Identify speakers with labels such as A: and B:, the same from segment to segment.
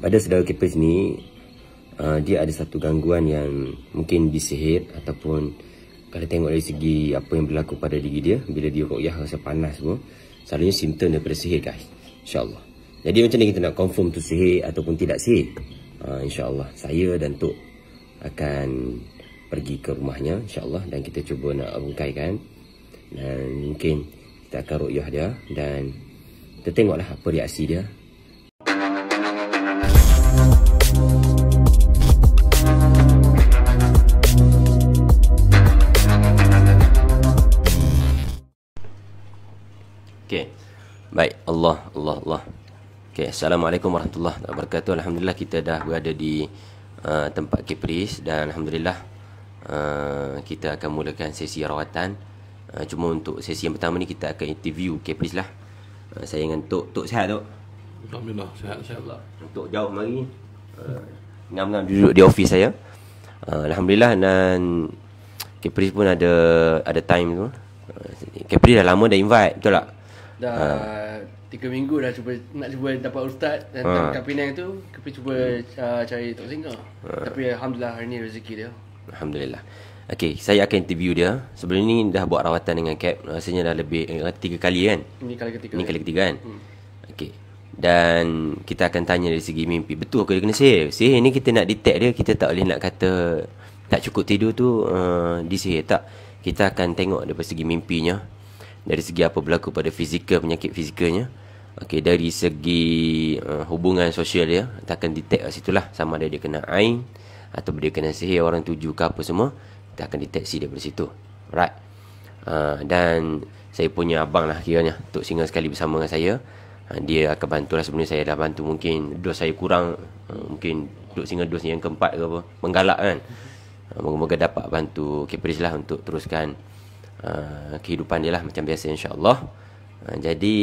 A: pada saudara Kepris ni, dia ada satu gangguan yang mungkin disihir ataupun kalau tengok dari segi apa yang berlaku pada diri dia bila dia ruqyah rasa panas semua, selalunya simptom daripada sihir guys, insyaAllah. Jadi macam ni kita nak confirm tu sihir ataupun tidak sihir. InsyaAllah saya dan Tok akan pergi ke rumahnya insyaAllah, dan kita cuba nak rungkaikan, dan mungkin kita akan ruqyah dia dan kita tengoklah apa reaksi dia. Okay. Baik, Allah. Okay, Assalamualaikum warahmatullahi wabarakatuh. Alhamdulillah kita dah berada di tempat Kepris, dan Alhamdulillah kita akan mulakan sesi rawatan. Cuma untuk sesi yang pertama ni kita akan interview Kepris lah. Saya dengan Tok sihat Tok?
B: Alhamdulillah, sihat insyaAllah.
A: Tok jauh mari, ngam-ngam duduk di office saya. Alhamdulillah, dan Kepris pun ada time tu. Kepris dah lama dah invite, betul tak?
C: Dah 3 minggu dah nak cuba dapat ustaz dan kat Penang tu Kepris cuba cari Tok Singa. Tapi Alhamdulillah hari ni rezeki dia.
A: Alhamdulillah. Okey, saya akan interview dia. Sebelum ni dah buat rawatan dengan Cap, rasanya dah lebih 3 kali kan?
C: Ini kali ketiga.
A: Ini kali ketiga kan? Okey. Dan kita akan tanya dari segi mimpi. Betul ke dia kena sihir? Sihir ni kita nak detect dia, kita tak boleh nak kata tak cukup tidur tu disihir, tak. Kita akan tengok daripada segi mimpinya, dari segi apa berlaku pada fizikal, penyakit fizikalnya. Okey, dari segi hubungan sosial dia, kita akan detect kat situlah sama ada dia kena ain atau dia kena sihir orang tuju ke apa semua. Kita akan deteksi daripada situ. Alright. Dan saya punya abang lah kiranya, Tok Singa sekali bersama dengan saya. Dia akan bantu lah. Sebenarnya saya dah bantu, mungkin dos saya kurang, mungkin Tok Singa dos yang keempat ke apa, menggalak kan. Moga-moga dapat bantu Kepris lah untuk teruskan kehidupan dia lah macam biasa insyaAllah. Jadi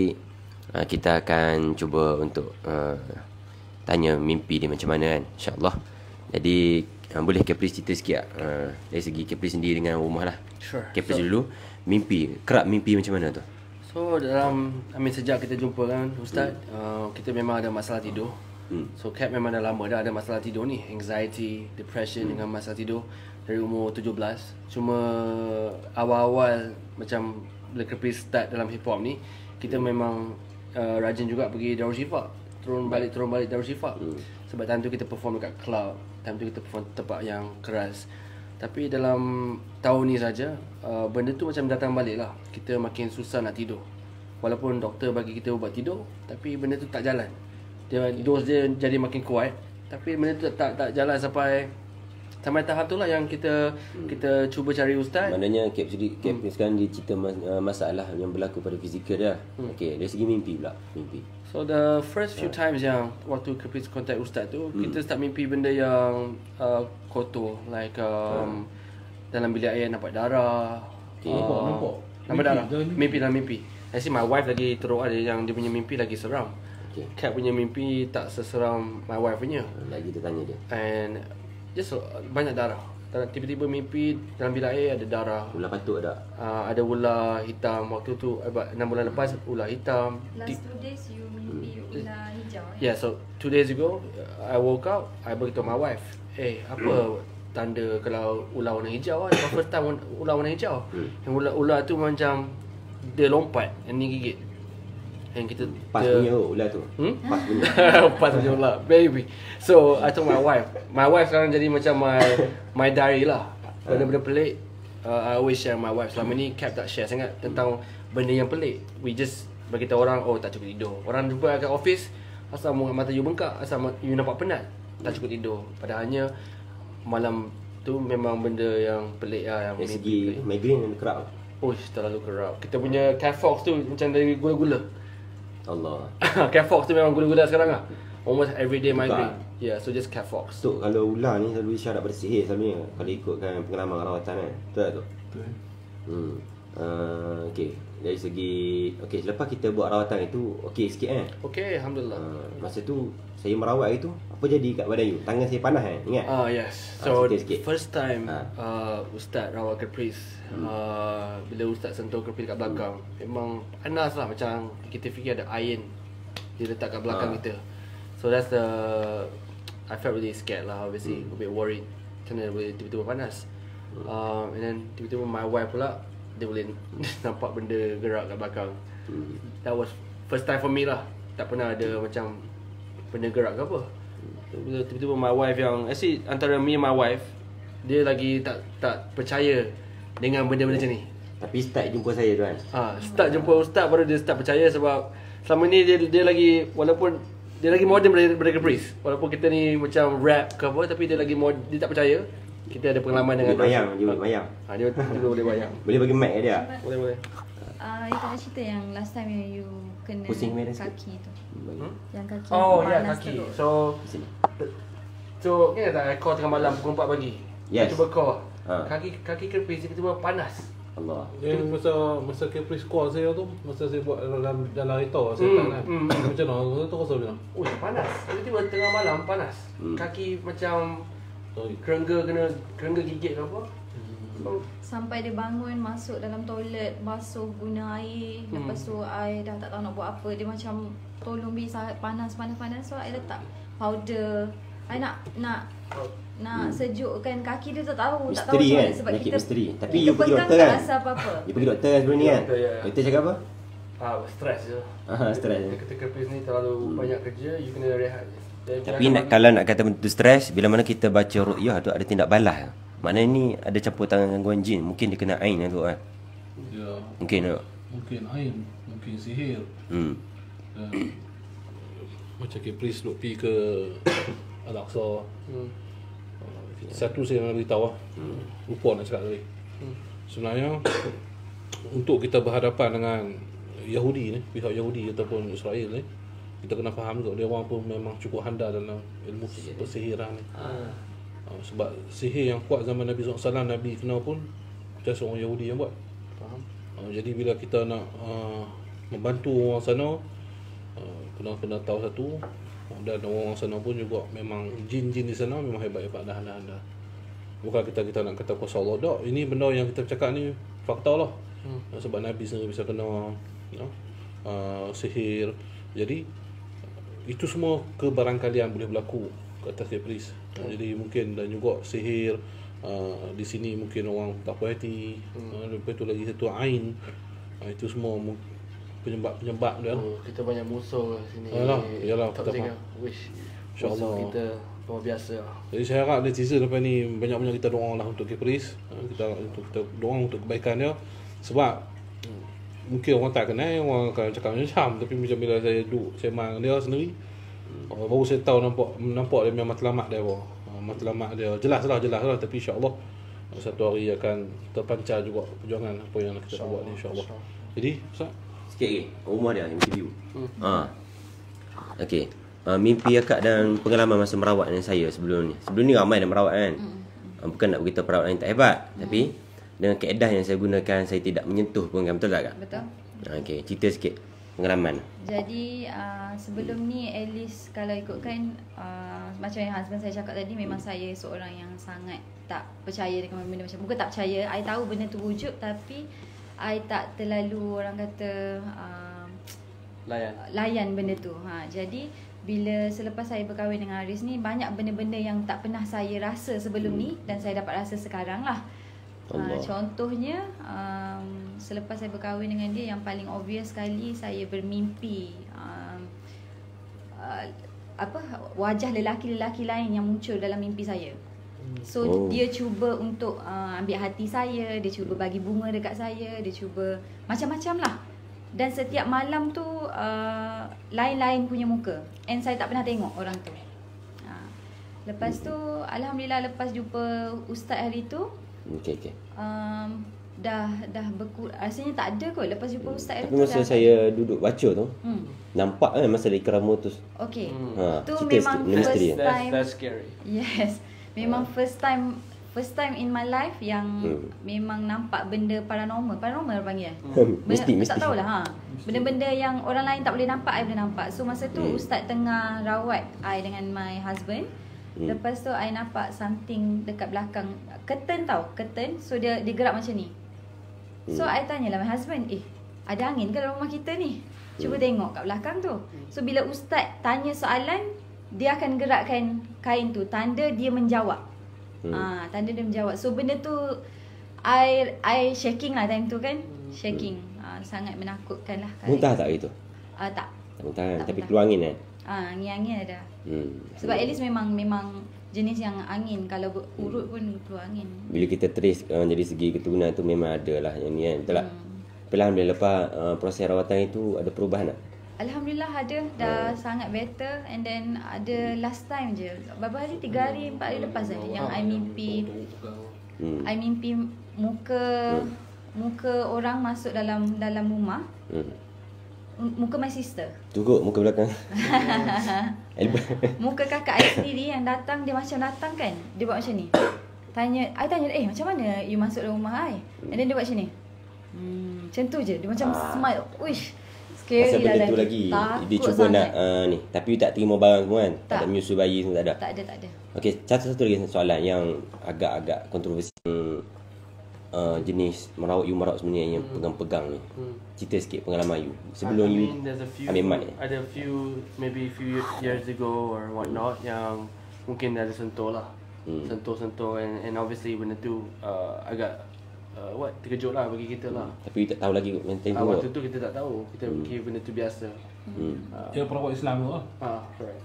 A: kita akan cuba untuk tanya mimpi dia macam mana kan, insyaAllah. Jadi boleh Kepris cerita sikit dari segi Kepris sendiri dengan rumah lah.
C: Sure.
A: Kepris dulu, kerap mimpi macam mana tu?
C: So sejak kita jumpa kan ustaz, kita memang ada masalah tidur. So Cap memang dah lama dah ada masalah tidur ni, anxiety, depression dengan masalah tidur dari umur 17. Cuma awal-awal macam bila Kepris start dalam hip hop ni, kita memang rajin juga pergi Darul Shifa, turun balik Darul Shifa. Sebab time tu kita perform dekat club, time tu kita perform tempat yang keras. Tapi dalam tahun ni saja, benda tu macam datang balik lah. Kita makin susah nak tidur. Walaupun doktor bagi kita ubat tidur, tapi benda tu tak jalan. Dos dia jadi makin kuat, tapi benda tu tak jalan sampai tahap tu lah yang kita cuba cari ustaz.
A: Maknanya Cap sekarang dia cerita masalah yang berlaku pada fizikal dia. Okey, dari segi mimpi pula.
C: So the first few times yang waktu Kepris contact ustaz tu, kita start mimpi benda yang kotor, like dalam bilik air nampak darah. Nampak darah. Mimpi dalam mimpi. I see my wife lagi teruk ada yang dia punya mimpi lagi seram. Cap punya mimpi tak seseram my wife punya.
A: Lagi kita tanya dia.
C: And just banyak darah. Tiba-tiba mimpi dalam bilik air ada darah.
A: Ular patuk ada?
C: Ada ular hitam. Waktu tu 6 bulan lepas ular hitam.
D: Last 2 days you mimpi ular hijau.
C: Yeah, so 2 days ago I woke up, I beritahu my wife, apa tanda kalau ular warna hijau lah. First time ular warna hijau. Yang ular tu macam dia lompat, yang ni gigit. Yang kita
A: pas punya ular tu. Pas punya.
C: Pas punya ular, baby. So I told my wife sekarang jadi macam my diary lah. Benda-benda pelik, I always share my wife. Selama ni Cap tak share sangat tentang benda yang pelik. We just beritahu orang, tak cukup tidur. Orang jumpa kat office, asal mata you bengkak, asal you nampak penat, tak cukup tidur. Padahalnya malam tu memang benda yang pelik lah.
A: Dari segi migraine dan kerap.
C: Terlalu kerap. Kita punya Cafox tu macam dari gula-gula.
A: Allah.
C: Cafox tu memang gula-gula sekarang lah. Almost everyday migraine. Yeah, so just Cafox.
A: Tok, kalau ular ni selalu isyarat pada sihir selalunya, kalau ikutkan pengalaman rawatan kan. Betul tak Tok?
B: Betul.
A: Okey, dari segi selepas kita buat rawatan itu okey sikit kan?
C: Okey, alhamdulillah.
A: Masa tu saya merawat itu, apa jadi kat badan you? Tangan saya panas kan? Ingat?
C: Yes. So
A: sikit.
C: first time ustaz rawat Kepris, bila ustaz sentuh Kepris kat belakang, memang panas lah, macam kita fikir ada iron dia letak kat belakang kita. So that's the I felt really scared lah, obviously a bit worried. Macam mana boleh tiba-tiba panas. And then tiba-tiba my wife pula dia boleh nampak benda gerak kat belakang. That was first time for me lah. Tak pernah ada macam benda gerak ke apa. Bila tiba-tiba my wife yang actually antara me and my wife, dia lagi tak percaya dengan benda-benda macam ni.
A: Tapi start jumpa saya tu kan.
C: Start jumpa ustaz baru dia start percaya, sebab selama ni dia lagi, walaupun dia lagi modern daripada Caprice. Walaupun kita ni macam rap ke apa, tapi dia lagi dia tak percaya. Kita ada pengalaman dengan
A: Bayang, dia bayang.
C: Dia juga boleh bayang.
A: Boleh bagi mic dia.
C: Boleh.
D: You tak nak cerita yang last time yang you kena
A: Pusing merah
D: kaki tu. Yang kaki
C: Oh ya,
D: panas
C: kaki.
D: teruk.
C: So ingat tak call tengah malam pukul 4 pagi?
A: Yes.
C: Saya cuba call.
A: Ha.
C: Kaki Caprice tiba-tiba panas.
A: Allah.
B: Yang masa Caprice call saya tu, masa saya buat dalam kereta saya kan. Macam mana? Masa tu rasa macam mana?
C: Oh, panas. Tiba-tiba tengah malam panas. Kaki macam kerengga gigit ke apa.
D: Sampai dia bangun, masuk dalam toilet, basuh guna air. Lepas tu I dah tak tahu nak buat apa. Dia macam tolong bisa panas. So I letak powder. I nak sejukkan kaki dia, tak tahu
A: Misteri kan?
D: sebab
A: Penyakit
D: kita
A: misteri. Tapi
D: kita
A: you pergi
D: pegang
A: doktor
D: tak
A: kan?
D: rasa apa-apa.
A: You pergi doktor kan sebelum ni kan?
C: Doktor, ya.
A: Doktor cakap apa?
C: Stres je.
A: Stres.
C: Ketika Caprice ni terlalu banyak kerja, you kena rehat je.
A: Tapi kalau nak kata benda tu stres, bila mana kita baca ruqyah tu ada tindak balas. Maknanya ni ada campur tangan gangguan jin. Mungkin dia kena ain tu kan?
B: Ya.
A: Mungkin tak?
B: Mungkin ain, mungkin sihir. Dan macam Caprice duk pergi ke Al-Aqsa. Satu saya nak beritahu lah. Lupa nak cakap tadi. Sebenarnya untuk kita berhadapan dengan Yahudi ni, pihak Yahudi ataupun Israel ni, kita kena faham kot dia orang pun memang cukup handal dalam ilmu persihiran ni. Sebab sihir yang kuat zaman Nabi SAW, Nabi kenal pun macam seorang Yahudi yang buat.
C: Faham.
B: Jadi bila kita nak membantu orang sana, kena tahu satu, dan orang sana pun juga memang jin-jin di sana memang hebat-hebat dah handal. Bukan kita nak kata kuasa Allah tak. Ini benda yang kita cakap ni fakta lah. Sebab Nabi sendiri bisa kena sihir. Jadi itu semua kebarangkalian boleh berlaku ke atas Caprice. Jadi mungkin dan juga sihir di sini mungkin orang tak puas hati. Lepas tu lagi satu ain. Itu semua penyebab dia.
C: Kita banyak musuh sini.
B: Yalah,
C: tak
B: kita
C: tengok. Wish.
B: InsyaAllah.
C: Musuh kita luar biasa.
B: Jadi saya harap netizen lepas ni banyak-banyak kita doa lah untuk Caprice. Kita doa untuk kebaikan dia. Sebab mungkin orang tak kenal, orang akan cakap macam, tapi macam bila saya duduk sembang dia sendiri, baru saya tahu nampak dia memang matlamat dia apa. Matlamat dia jelas lah, tapi insya-Allah satu hari akan terpancar juga perjuangan apa yang kita buat ni insya-Allah. Jadi Ustaz,
A: Sikit lagi. Rumah dia interview. Okey. Mimpi akak dan pengalaman masa merawat dengan saya sebelum ni. Sebelum ni ramai yang merawat kan. Bukan nak beritahu perawat yang tak hebat, tapi dengan kaedah yang saya gunakan, saya tidak menyentuh pun kan, betul tak kak?
D: Betul.
A: Okey, cerita sikit pengalaman.
D: Jadi sebelum ni at least kalau ikutkan macam yang husband saya cakap tadi, memang saya seorang yang sangat tak percaya dengan benda macam, bukan tak percaya, I tahu benda tu wujud, tapi I tak terlalu orang kata layan benda tu. Jadi bila selepas saya berkahwin dengan Haris ni, banyak benda-benda yang tak pernah saya rasa sebelum ni dan saya dapat rasa sekarang lah. Contohnya selepas saya berkahwin dengan dia, yang paling obvious sekali saya bermimpi wajah lelaki-lelaki lain yang muncul dalam mimpi saya. So dia cuba untuk ambil hati saya, dia cuba bagi bunga dekat saya, dia cuba macam-macam lah. Dan setiap malam tu lain-lain punya muka, and saya tak pernah tengok orang tu. Lepas tu alhamdulillah, lepas jumpa ustaz hari tu,
A: Okey.
D: dah rasanya tak ada kot lepas jumpa ustaz
A: Tapi masa saya duduk baca tu, nampak kan masa ikramu tu.
D: Okey. Tu
A: cerita
D: memang
A: sikit, misteri
D: first
A: ya?
D: time.
C: That's scary.
D: Yes. Memang first time in my life yang memang nampak benda paranormal panggil.
A: Mistik.
D: Tak tahulah benda-benda yang orang lain tak boleh nampak, I boleh nampak. So masa tu ustaz tengah rawat I dengan my husband. Lepas tu I nampak something dekat belakang curtain tau, curtain. So dia gerak macam ni. So I tanyalah my husband, ada angin ke dalam rumah kita ni? Cuba tengok kat belakang tu. So bila ustaz tanya soalan, dia akan gerakkan kain tu, tanda dia menjawab. Tanda dia menjawab. So benda tu I shaking lah time tu kan. Shaking. Sangat menakutkan lah.
A: Muntah tak itu?
D: Tak.
A: Tak muntah kan?
D: Tak
A: Tapi
D: muntah.
A: keluar angin kan?
D: Angin ada. Sebab at least memang jenis yang angin. Kalau urut pun keluar angin.
A: Bila kita trace dari segi keturunan tu memang ada lah yang ni kan. Betul tak? Alhamdulillah lepas proses rawatan itu ada perubahan tak?
D: Alhamdulillah ada. Dah sangat better. And then ada last time je. Berapa hari? 3 hari, 4 hari lepas je. Yang I mimpi. I mimpi muka orang masuk dalam rumah. Muka my sister.
A: Tunggu muka belakang.
D: Muka kakak I sendiri yang datang, dia macam datang kan. Dia buat macam ni. I tanya, macam mana you masuk dalam rumah I? And then dia buat macam ni. Macam tu je. Dia macam smile. Uish.
A: Pasal
D: Scary lah
A: benda tu lagi. Dia cuba
D: sangat.
A: nak ni. Tapi you tak terima barang semua kan? Tak
D: Tak.
A: ada menyusu bayi semua tak ada?
D: Tak ada.
A: Okey, satu lagi soalan yang agak-agak kontroversi. Jenis merawat sebenarnya yang pegang-pegang ni. Cerita sikit pengalaman you. Sebelum you
C: there's a few,
A: ambil mic.
C: ada maybe few years ago or whatnot yang mungkin ada sentuh lah. Sentuh and obviously benda tu agak terkejut lah bagi kita lah.
A: Tapi you tak tahu lagi maintain tu.
C: Waktu tu kita tak tahu. Kita fikir benda tu biasa.
B: Dia perawat Islam tu lah.
C: Correct.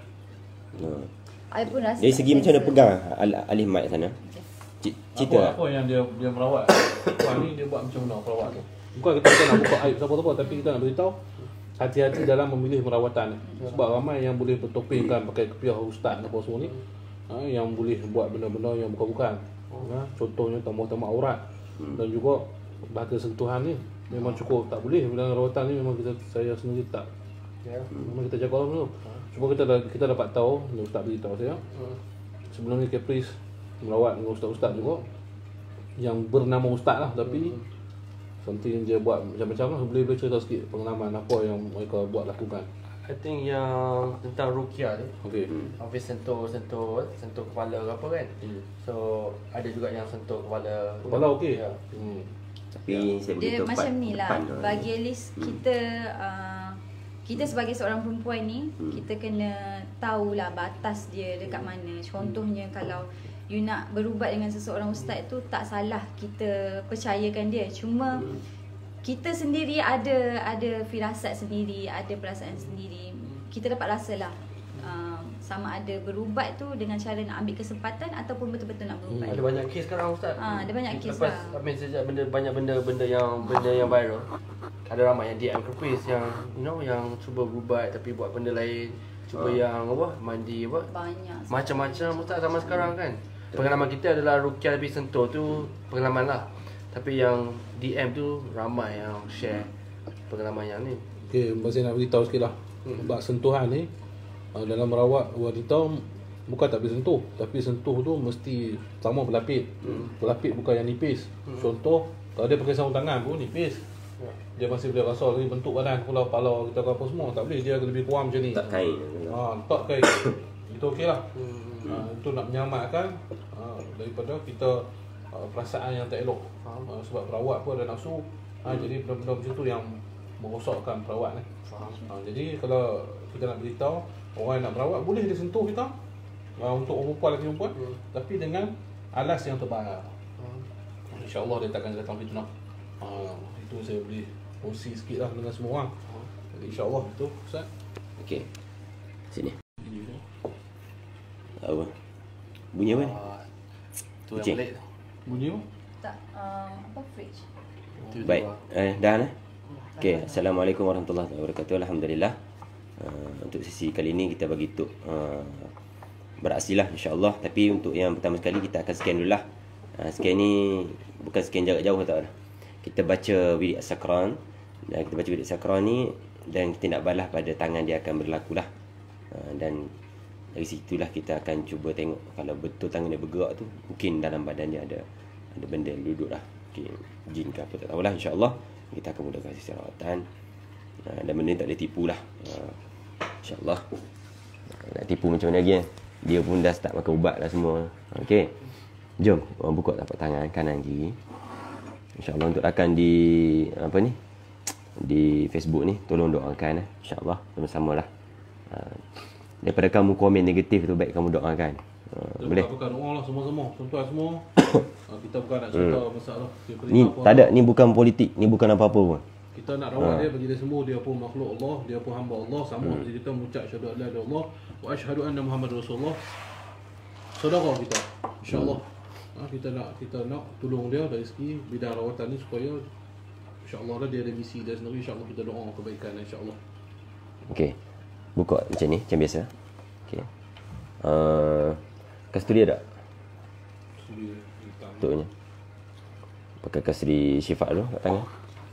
D: I pun rasa
A: Dari segi macam mana pegang alih mic sana. Cerita.
B: Apa yang dia merawat. Orang ni dia buat macam mana perawat tu. Bukan kita nak buka aib siapa-siapa, tapi kita nak beritahu hati-hati dalam memilih perawatan ni. Sebab ramai yang boleh bertopengkan pakai kepiah ustaz apa semua ni, yang boleh buat benda-benda yang bukan-bukan. Contohnya tambah-tambah aurat. Dan juga bahasa sentuhan ni memang cukup tak boleh. Bila rawatan ni memang saya sendiri tak. Memang kita jaga orang tu. Cuma kita dapat tahu, ustaz beritahu saya. Sebelum ni Caprice merawat dengan ustaz-ustaz juga yang bernama ustaz lah, tapi something dia buat macam-macam lah. Boleh cerita sikit pengalaman apa yang mereka buat lakukan?
C: I think yang tentang ruqyah ni,
B: Okey.
C: obvious sentuh kepala ke apa kan. So ada juga yang sentuh kepala.
B: Okey.
C: Ya.
A: Tapi saya
D: dia
A: beritahu
D: macam ni lah.
A: depan.
D: Bagi at least kita sebagai seorang perempuan ni, kita kena tahulah batas dia dekat mana. Contohnya kalau you nak berubat dengan seseorang ustaz tu, tak salah kita percayakan dia. Cuma kita sendiri ada firasat sendiri, ada perasaan sendiri. Kita dapat rasalah sama ada berubat tu dengan cara nak ambil kesempatan ataupun betul-betul nak berubat.
C: Ada banyak kes sekarang ustaz.
D: Ada banyak kes
C: Lepas
D: lah.
C: sejak banyak benda yang viral. Ada ramai yang DM Caprice yang yang cuba berubat tapi buat benda lain. Cuba yang mandi
D: Banyak.
C: macam-macam ustaz zaman sekarang kan. Pengalaman kita adalah ruqyah lebih sentuh tu pengalaman lah. Tapi yang DM tu ramai yang share pengalaman yang ni.
B: Okey, saya nak beritahu sikit lah. Sebab sentuhan ni dalam merawat wanita bukan tak boleh sentuh, tapi sentuh tu mesti sama berlapis. Berlapis bukan yang nipis. Contoh, kalau dia pakai sarung tangan pun nipis. Dia masih boleh rasa lagi bentuk badan, kepala kita apa semua. Tak boleh, dia lebih kurang macam ni.
A: Tak kain.
B: Tak kain. Itu okey lah. Itu nak menyelamatkan daripada kita perasaan yang tak elok. Sebab perawat pun ada nafsu. Jadi benda-benda macam tu yang merosakkan perawat ni. Jadi kalau kita nak beritahu orang yang nak berawat, boleh dia sentuh kita untuk orang perempuan, lelaki perempuan, tapi dengan alas yang terbaik. InsyaAllah dia takkan datang fitnah. Itu saya boleh kongsi sikit lah dengan semua orang. Jadi insyaAllah itu Ustaz.
A: Okey. Sini. Apa? Bunyi apa ni?
C: Tu
A: Kucing.
C: yang pelik.
B: Bunyi apa?
D: Tak fridge.
A: Baik. Dah lah. Okey, Assalamualaikum warahmatullahi wabarakatuh. Alhamdulillah. Untuk sesi kali ini kita bagi tuk beraksi lah insya-Allah. Tapi untuk yang pertama sekali kita akan scan dulu lah. Scan ni bukan scan jarak jauh tak ada. Kita baca wirid as-sakran, dan kita baca wirid as-sakran ni dan kita nak balas pada tangan dia akan berlaku lah. Dan dari situlah kita akan cuba tengok kalau betul tangan dia bergerak tu, mungkin dalam badan dia ada benda yang duduk lah. Mungkin jin ke apa tak tahulah, insya-Allah kita akan mulakan sesi rawatan. Dan benda ni tak boleh tipu lah. InsyaAllah. Nak tipu macam mana lagi kan? Dia pun dah start makan ubat lah semua. Okey. Jom orang buka tapak tangan kanan kiri. InsyaAllah untuk rakan di di Facebook ni, tolong doakan insyaAllah sama-sama lah. Daripada kamu komen negatif tu, baik kamu doakan. Boleh?
B: Bukan doa lah semua-semua. Tuan-tuan semua. Kita bukan nak cerita masalah.
A: Ni tak ada, ni bukan politik, ni bukan apa-apa pun.
B: Kita nak rawat dia bagi dia semua. Dia pun makhluk Allah, dia pun hamba Allah. Sama seperti kita mengucap syahadu an la ilaha illallah wa asyhadu anna Muhammad Rasulullah. Sedekah kita, insya-Allah. Kita nak tolong dia dari segi bidang rawatan ni supaya insya-Allah lah dia ada misi dia sendiri. Insya-Allah kita doa kebaikan insya-Allah.
A: Okey. Buka macam ni, macam biasa. Okey. Kasturi ada? Untuknya. Pakai kasturi syifa dulu kat tangan.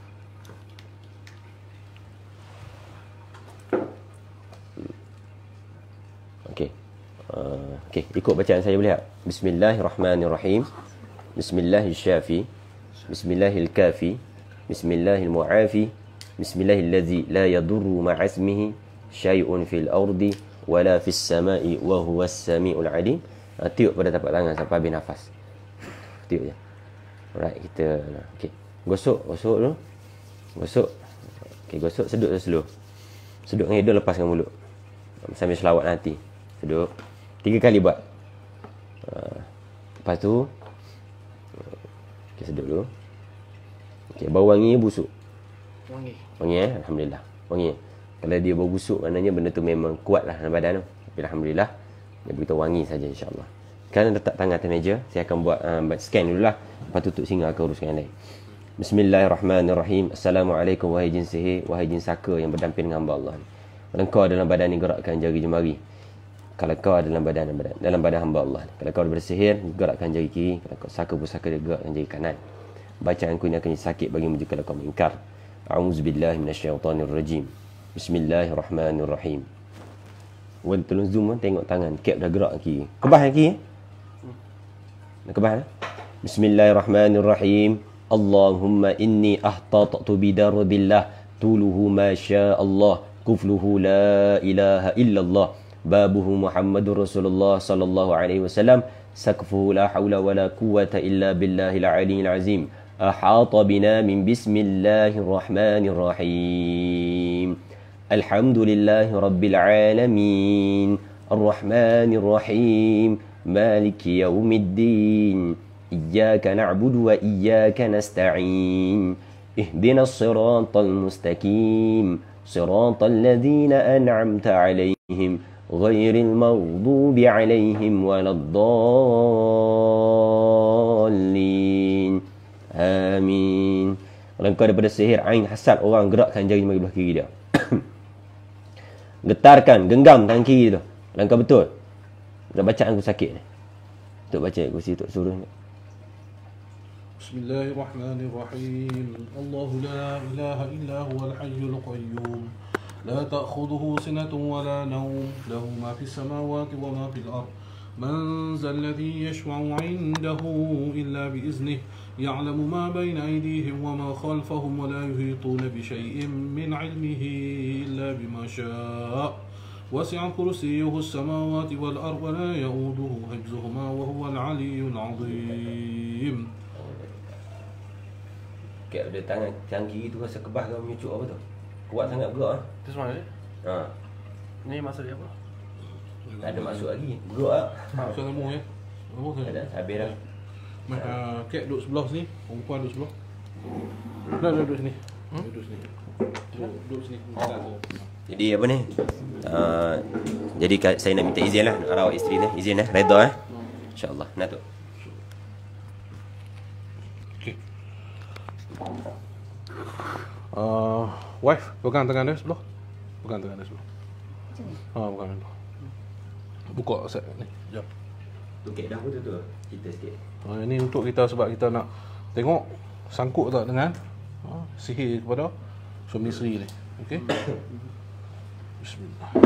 A: Okey. Okey, ikut bacaan saya boleh tak? Bismillahirrahmanirrahim. Bismillahirrahmanirrahim. Bismillahirkafi. Bismillahirmu'afi. Bismillahillazi la yadurru ma'asmihi syai'un fil ardi wala fis sama'i wa huwas sami'ul 'alim. Tiup pada tapak tangan sampai habis nafas. Tiup je. Alright, kita okey. Gosok dulu. Gosok. Okey, gosok, sedut slow. Sedut dengan hidung, lepaskan mulut. Sambil selawat nanti. Sedut 3 kali buat. Lepas tu okey, sedut dulu. Okey, bau wangi busuk. Wangi alhamdulillah. Wangi. Kalau dia bau busuk, maknanya benda tu memang kuatlah dalam badan tu. Tapi alhamdulillah dia beritahu wangi saja insya-Allah. Sekarang letak tangan atas meja, saya akan buat scan dululah. Lepas tu tutup singa akan uruskan yang lain. Bismillahirrahmanirrahim. Assalamualaikum wahai jin sihir, wahai jin saka yang berdamping dengan hamba Allah. Kalau kau dalam badan ni, gerakkan jari jemari. Kalau kau dalam badan hamba Allah. Kalau kau bersihir, gerakkan jari kiri. Kalau kau saka pusaka, dia gerakkan jari kanan. Bacaanku ini akan jadi sakit bagimu jika kau mengingkar. A'udzubillahi minasyaitonirrajim. Bismillahirrahmanirrahim. Wan tolong zoom kan, tengok tangan. Kep dah gerak kiri. Kebah kiri. Nak kebah dah. Bismillahirrahmanirrahim. Allahumma inni ahtata'tu bidarbillah tuluhu ma sya Allah kufluhu la ilaha illallah babuhu Muhammadur Rasulullah sallallahu alaihi wasallam sakfuhu la hawla wala quwwata illa billahil aliyyil azim ahata bina min bismillahirrahmanirrahim alhamdulillahi rabbil alamin arrahmanir rahim maliki yaumiddin iyyaka na'budu wa iyyaka nasta'in ihdinas siratal mustaqim siratal ladzina an'amta 'alaihim ghairil maghdubi 'alaihim waladdallin amin. Kalau kau daripada sihir ain hasad orang, gerakkan jari jemari belah kiri dia. Getarkan, genggam tangan kiri tu. Kalau kau betul, dah bacaan aku sakit ni. Untuk baca aku untuk suruh ni.
B: Bismillahirrahmanirrahim. Allahu la ilaha illa huwal hayyul qayyum. La ta'khudhuhu sinatun wa la nawm. Lahu ma fis samawati wa ma fil ard. Man zal ladhi yashfa'u 'indahu illa bi iznihi. Ya'lamu ma bayna aydihim wa ma khalfahum wa la yuhituna bi shay'in min 'ilmihi illa bima sha'a. وسع كرسيه السماوات والأرض ولا يؤوده حفظهما وهو العلي العظيم.
A: Kek ada tangan kiri tu rasa kebah kau menyucuk apa tu? Kuat sangat gerak ah.
C: Terus mana ni?
A: Ha.
C: Ni maksud dia apa?
A: Tak ada masuk lagi. Gerak ah.
B: Saya nombor ya. Nombor saya.
A: Ada habis dah.
B: Kek duduk sebelah sini, perempuan duduk sebelah. Dah duduk sini. Duduk sini. Duduk sini.
A: Jadi apa ni? Jadi saya nak minta izin lah rawat isteri ni. Izin lah, redha InsyaAllah. Nak tu.
B: Okay. Wife, pegang tangan dia sebelah. Pegang tangan dia sebelah. Pegang dia. Buka set ni. Jap.
A: Okey, dah betul tu. Kita sikit.
B: Ini untuk kita sebab kita nak tengok sangkut tak dengan sihir kepada suami isteri ni. Okey. Bismillah.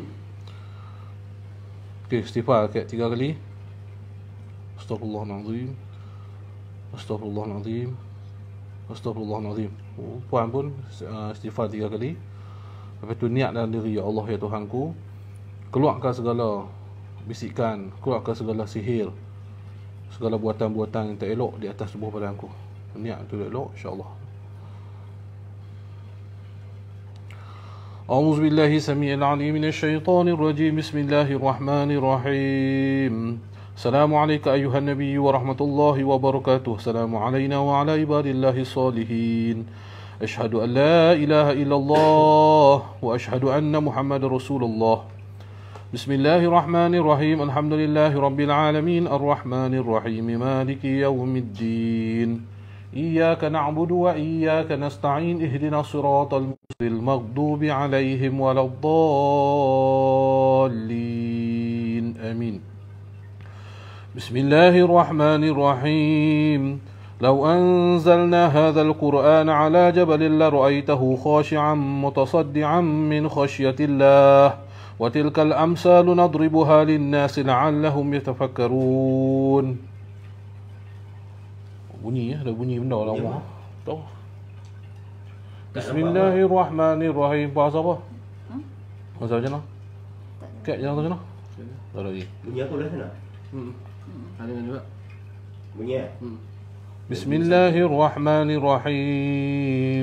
B: Okey, istighfar 3 kali. Astaghfirullahalazim. Astaghfirullahalazim. Astaghfirullahalazim. Puan pun istighfar 3 kali. Lepas tu niat dalam diri, ya Allah ya Tuhanku, keluarkan segala bisikan, keluarkan segala sihir, segala buatan-buatan yang tak elok di atas tubuh badanku. Niat tu elok insya-Allah. أعوذ بالله السميع العليم من الشيطان الرجيم بسم الله الرحمن الرحيم السلام عليك أيها النبي ورحمة الله وبركاته السلام علينا وعلى عباد الله الصالحين أشهد أن لا إله إلا الله وأشهد أن محمد رسول الله بسم الله الرحمن الرحيم الحمد لله رب العالمين الرحمن الرحيم مالك يوم الدين إياك نعبد وإياك نستعين اهدنا الصراط المغضوب عليهم ولا الضالين آمين بسم الله الرحمن الرحيم لو أنزلنا هذا القرآن على جبل لرأيته خاشعا متصدعا من خشية الله وتلك الأمثال نضربها للناس لعلهم يتفكرون. Bunyi ya, ada bunyi benda lah Allah. Tahu. Bismillahirrahmanirrahim. Bahasa apa? Bahasa macam mana? Kek jangan macam mana? Tak ada lagi.
A: Bunyi apa belah sana?
C: Ada juga.
A: Bunyi ya?
B: Bismillahirrahmanirrahim.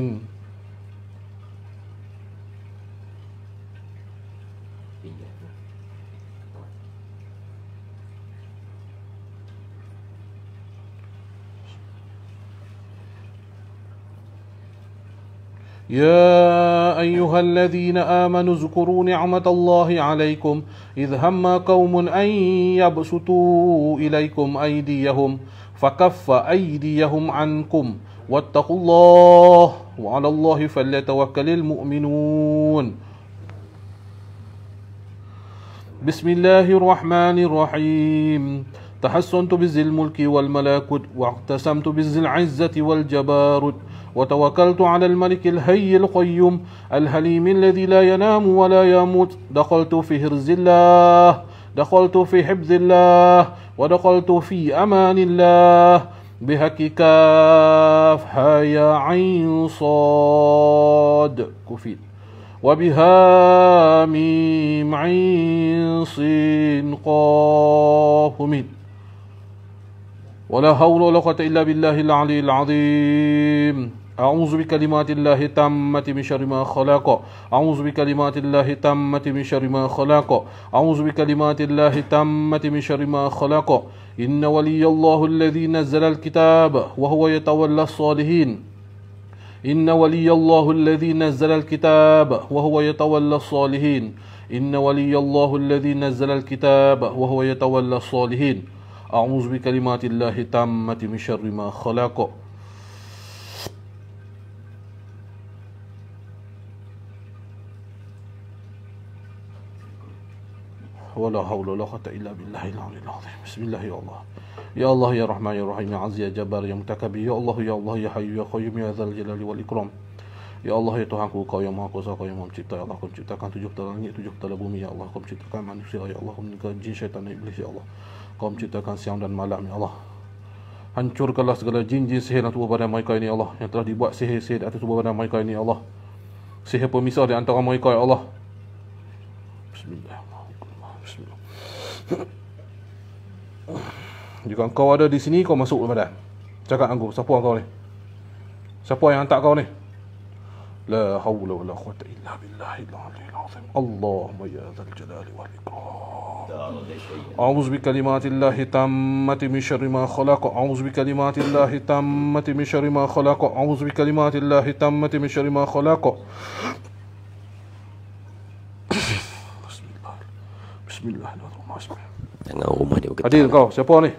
B: يا أيها الذين آمنوا اذكروا نعمة الله عليكم إذ هم قوم أن يبسطوا إليكم أيديهم فكف أيديهم عنكم واتقوا الله وعلى الله فليتوكل المؤمنون. بسم الله الرحمن الرحيم تحسنت بذي الملك والملكوت واعتصمت بذي العزة والجبروت وتوكلت على الملك الحي القيوم الحليم الذي لا ينام ولا يموت دخلت في حرز الله دخلت في حفظ الله ودخلت في أمان الله بحق كاف يا عين صاد كفيت وبها ميم عين صين قاف ميم ولا حول ولا قوة إلا بالله العلي العظيم. أعوذ بكلمات الله التامة من شر ما خلق أعوذ بكلمات الله التامة من شر ما خلق أعوذ بكلمات الله التامة من شر ما خلق إن ولي الله الذي نزل الكتاب وهو يتولى الصالحين إن ولي الله الذي نزل الكتاب وهو يتولى الصالحين إن ولي الله الذي نزل الكتاب وهو يتولى الصالحين أعوذ بكلمات الله التامة من شر ما خلق. ولا حول ولا قوة إلا بالله العلي العظيم. بسم الله يا الله يا الله يا رحمن يا رحيم يا عزيز يا جبار يا متكبر يا الله يا الله يا حي يا قيوم يا ذا الجلال والإكرام. Ya Allah ya Tuhanku, Kau yang Maha Kuasa, Kau yang Maha Mencipta. Ya Allah, Kau menciptakan 7 petala langit, 7 petala bumi. Ya Allah, Kau menciptakan manusia. Ya Allah, Kau menciptakan jin, syaitan dan iblis. Ya Allah, Kau menciptakan siang dan malam. Ya Allah, hancurkanlah segala jin-jin sihir dan tubuh badan mereka ini. Ya Allah, yang telah dibuat sihir-sihir atas tubuh badan mereka ini. Ya Allah, sihir pemisah di antara mereka. Ya Allah. Bismillahirrahmanirrahim. Jika kau ada di sini, kau masuk ke badan. Cakap aku, siapa kau ni? Siapa yang hantar kau ni? لا حول ولا قوة إلا بالله العلي العظيم. اللهم يا ذا الجلال والإكرام. أعوذ بكلمات الله التامة من شر ما خلق أعوذ بكلمات الله التامة من شر ما خلق أعوذ بكلمات الله التامة من شر ما خلق. بسم الله الرحمن الرحيم.
A: Jangan rumah dia bergetar.
B: Adil kau, siapa ni?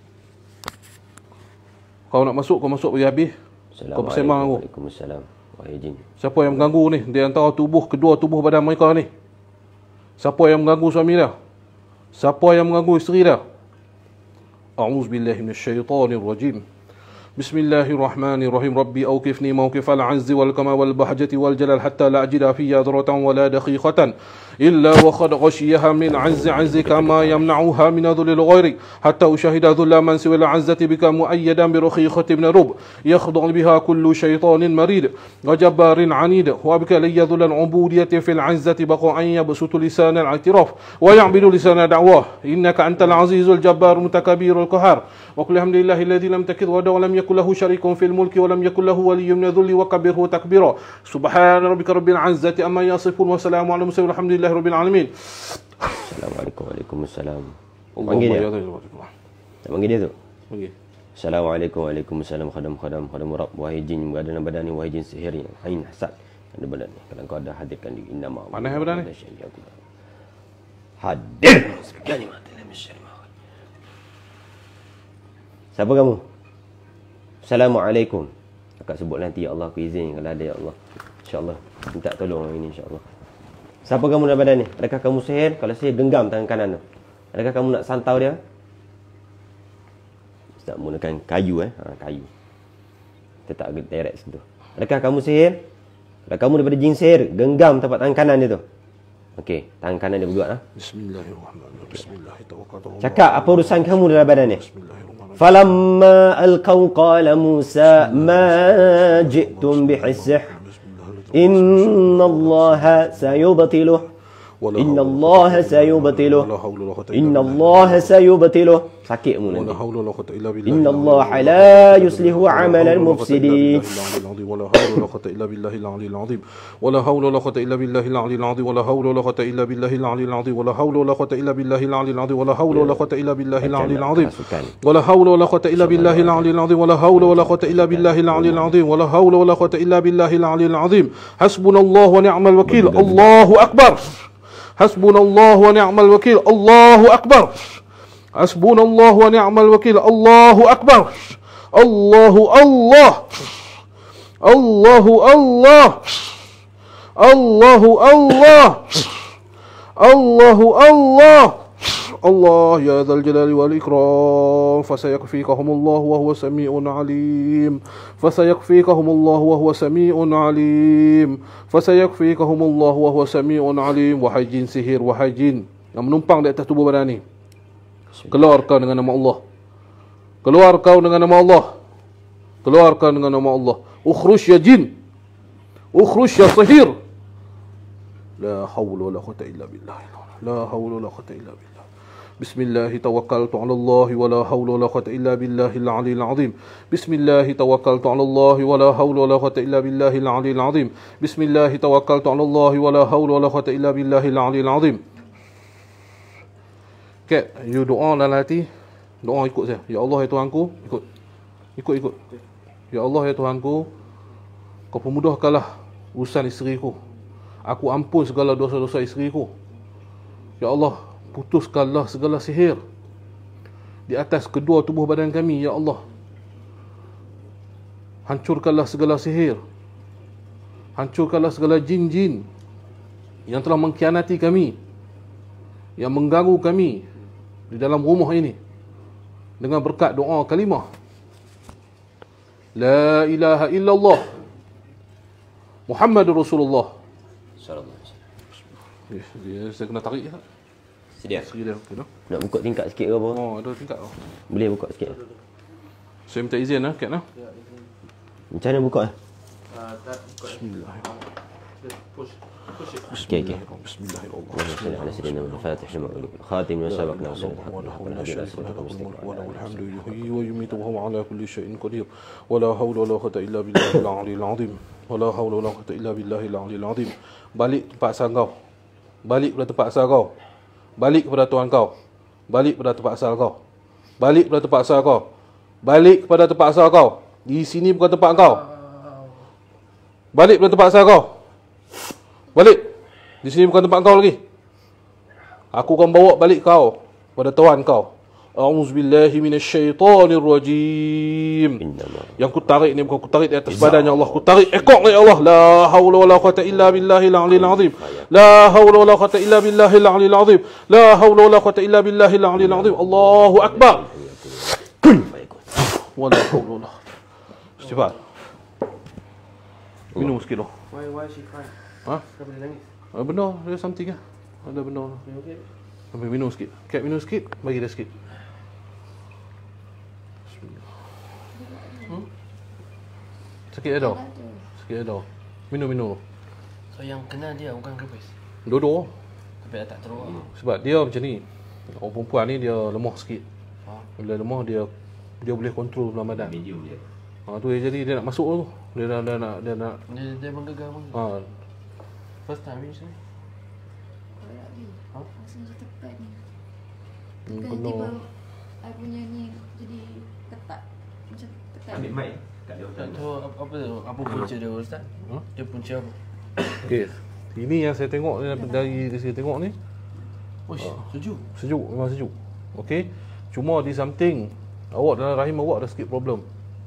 B: Kau nak masuk, kau masuk pergi habis. Kau bersembang aku.
A: Waalaikumsalam. Wahai jin.
B: Siapa yang mengganggu ni di antara kedua tubuh badan mereka ni? Siapa yang mengganggu suami dia? Siapa yang mengganggu isteri dia? A'udzubillahi minasyaitonir rajim. Bismillahirrahmanirrahim. Rabbi awqifni mawqifal 'azzi wal kama wal bahjati wal jalal hatta la ajida fiyya dharratan wala daqiqatan إلا وقد غشيها من عزك ما يمنعها من ذل الغير حتى أشاهد ذل من سوى العزة بك مؤيدا برخيخة من رب يخضع بها كل شيطان مريد وجبار عنيد وبك لي ذل العبودية في العزة بقى أن يبسط لسان الاعتراف ويعبد لسان دعواه إنك أنت العزيز الجبار المتكبر القهار وقل الحمد لله الذي لم تكن ولدا ولم يكن له شريك في الملك ولم يكن له ولي من الذل وكبره تكبيرا سبحان ربك رب العزة أما يصفون وسلام على المرسلين والحمد لله رب العالمين.
A: Assalamualaikum. Waalaikumsalam.
B: Allahumma
A: Panggil
B: ya
A: dia.
B: Allah.
A: Tak panggil dia tu.
B: Okey.
A: Assalamualaikum. Waalaikumsalam. Khadam Rabb. Wahai jin berada dalam badan ni, wahai jin sihir yang ain hasad ada badan ni. Kalau kau ada hadirkan di innama.
B: Mana yang badan ni?
A: Hadir. Kalimatul masyarif. Siapa kamu? Assalamualaikum. Akak sebut nanti ya Allah, aku izin kalau ada ya Allah. InsyaAllah. Minta tolong hari ini insyaAllah. Siapa kamu dalam badan ni? Adakah kamu sihir? Kalau sihir, genggam tangan kanan tu. Adakah kamu nak santau dia? Ustaz menggunakan kayu kayu. Kita tak direct situ. Adakah kamu sihir? Kalau kamu daripada jin sihir, genggam tapak tangan kanan dia tu. Okey, tangan kanan dia bergerak.
B: Bismillahirrahmanirrahim. Bismillahirrahmanirrahim.
A: Cakap apa urusan kamu dalam badan ni?
B: Bismillahirrahmanirrahim.
A: Falamma alqaw qala Musa ma ji'tum bihisih inna Allaha sayubtiluh inna Allaha sayubtiluh inna Allaha sayubtiluh. Sakit mu nanti. Inna Allaha la yuslihu amalal mufsidin.
B: ولا حول ولا قوة إلا بالله العلي العظيم ولا حول ولا قوة إلا بالله العلي العظيم ولا حول ولا قوة إلا بالله العلي العظيم ولا حول ولا قوة إلا بالله العلي العظيم ولا حول ولا قوة إلا بالله العلي العظيم ولا حول ولا قوة إلا بالله العلي العظيم ولا حول ولا قوة إلا بالله العلي العظيم ولا حول ولا قوة إلا بالله العلي العظيم حسبنا الله ونعم الوكيل الله أكبر حسبنا الله ونعم الوكيل الله أكبر حسبنا الله ونعم الوكيل الله أكبر الله الله الله الله الله الله الله الله الله يا ذا الجلال والإكرام فسيكفيكهم الله وهو سميع عليم فسيكفيكهم الله وهو سميع عليم فسيكفيكهم الله وهو سميع عليم. Wahai jin sihir, wahai jin yang menumpang di atas tubuh badan ni, keluar kau dengan nama Allah, keluar kau dengan nama Allah, keluar kau dengan nama Allah. Ukhruj ya jin, ukhruj ya sihir. La hawla wala quwwata illa billah. La hawla wala quwwata illa billah. Bismillah tawakkaltu ala Allah wa la hawla wala quwwata illa billahil aliyyil azim. Bismillah tawakkaltu ala Allah wa la hawla wala quwwata illa billahil aliyyil azim. Bismillah tawakkaltu ala Allah wa la hawla wala quwwata illa billahil aliyyil azim. Okay, you doa dalam hati, doa ikut saya. Ya Allah ya Tuhanku, ikut. Ya Allah ya Tuhanku, kau pemudahkanlah urusan isteriku. Aku ampun segala dosa-dosa isteriku. Ya Allah, putuskanlah segala sihir di atas kedua tubuh badan kami, ya Allah. Hancurkanlah segala sihir. Hancurkanlah segala jin-jin yang telah mengkhianati kami, yang mengganggu kami di dalam rumah ini, dengan berkat doa kalimah La ilaha illallah Muhammadur Rasulullah
A: Sallallahu alaihi wasallam.
B: Saya kena tarik ya.
A: Sedia.
B: Sedia okey dah.
A: Nak buka tingkat sikit ke apa?
B: Oh, ada tingkat.
A: Boleh buka sikit.
B: Saya minta izin Kat nah.
A: Macam mana buka?
B: Bismillahirrahmanirrahim.
A: Okey.
B: Bismillahirrahmanirrahim.
A: على سيدنا الفاتح لما أغلق خاتم ما سبق ناصر
B: الحمد يحيي ويميت وهو على كل شيء قدير ولا حول ولا قوة إلا بالله العلي العظيم ولا حول ولا قوة إلا بالله العلي العظيم. Balik tempat asal kau. Balik pada tempat asal kau. Balik kepada Tuhan kau. Balik pada tempat asal kau. Balik kepada tempat asal kau. Balik kepada tempat asal kau. Di sini bukan tempat kau. Balik kepada tempat asal kau. Balik. Di sini bukan tempat kau lagi. Aku akan bawa balik kau pada Tuhan kau. A'udzubillahi minasyaitonirrajim. Yang ku tarik ni bukan ku tarik di atas badan ya Allah. Ku tarik ekor ya Allah. La haula wala quwata illa billahil aliyil azim. La haula wala quwata illa billahil aliyil azim. La haula wala quwata illa billahil aliyil azim. Allahu akbar. Wala haula wala. Istighfar. Minum sikit loh.
C: Why is she crying?
B: Ha?
C: Kenapa dia nangis?
B: Benar, dia something lah. Ada benda lah.
C: Okay.
B: Ambil minum sikit. Kat minum sikit, bagi dia sikit. Sikit dah. Sikit dah. Minum.
C: So yang kena dia bukan kepis.
B: Dua-dua.
C: Tapi dah tak teruk.
B: Sebab dia macam ni. Orang perempuan ni dia lemah sikit. Bila lemah dia boleh kontrol dalam badan.
A: Medium je.
B: Tu jadi dia nak masuk tu. Dia nak
C: Dia menggegar pun. First time ni sini.
D: Rasa macam tekan ni.
B: kena.
D: Tiba-tiba I punya ni jadi ketat. Macam tekan.
A: Ambil mic kat dia
C: Tak
A: orang.
C: tahu apa punca dia Ustaz? Dia punca apa?
B: Okey. Ini yang saya tengok dari saya tengok ni
C: Uish, sejuk.
B: sejuk, memang sejuk. Okey. Cuma di something awak dalam rahim awak ada sikit problem.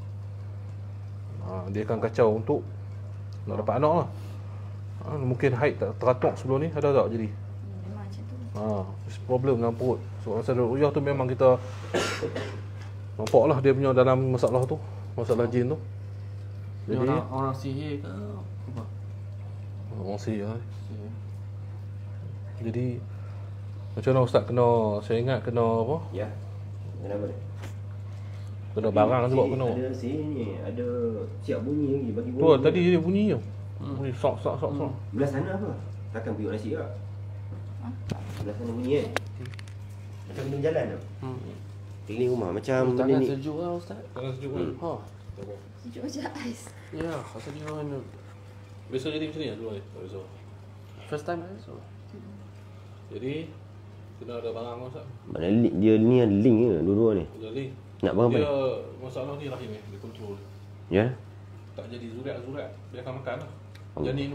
B: Dia akan kacau untuk nak dapat anak lah. Mungkin haid tak teratuk sebelum ni, ada tak jadi?
D: Memang macam tu.
B: Problem dalam perut. So masa ruyah tu memang kita nampak lah dia punya dalam masalah tu, masalah jin tu.
C: Jadi
B: Jadi
C: orang sihir ke apa?
B: orang sihir lah.
C: Sihir.
B: Jadi macam mana Ustaz kena, saya ingat kena apa?
A: Ya. Kenapa dia?
B: Kena barang sebab kena.
A: Ada sini ni, ada siap bunyi lagi bagi
B: Tu lah, tadi dia bunyi je. Bunyi sok.
A: Belah sana apa? Takkan periuk nasi tak? Belah sana bunyi kan? Macam kena jalan tau. Keliling rumah macam benda
C: Tangan
A: ni.
C: sejuk lah Ustaz.
B: Tangan sejuk kan?
C: Ha.
D: Sejuk macam ais.
C: Ya, rasa dia orang
B: Biasa jadi macam ni lah dulu ni. Tak biasa.
C: first time kan so.
B: Jadi kena ada barang Ustaz.
A: Mana dia ni ada link ke dua-dua ni?
B: Jadi
A: Nak barang
B: dia
A: apa?
B: masalah ni rahim ni, dia kontrol.
A: Ya?
B: Tak jadi zurat, dia akan makan lah.
A: Allah.
B: Janin tu.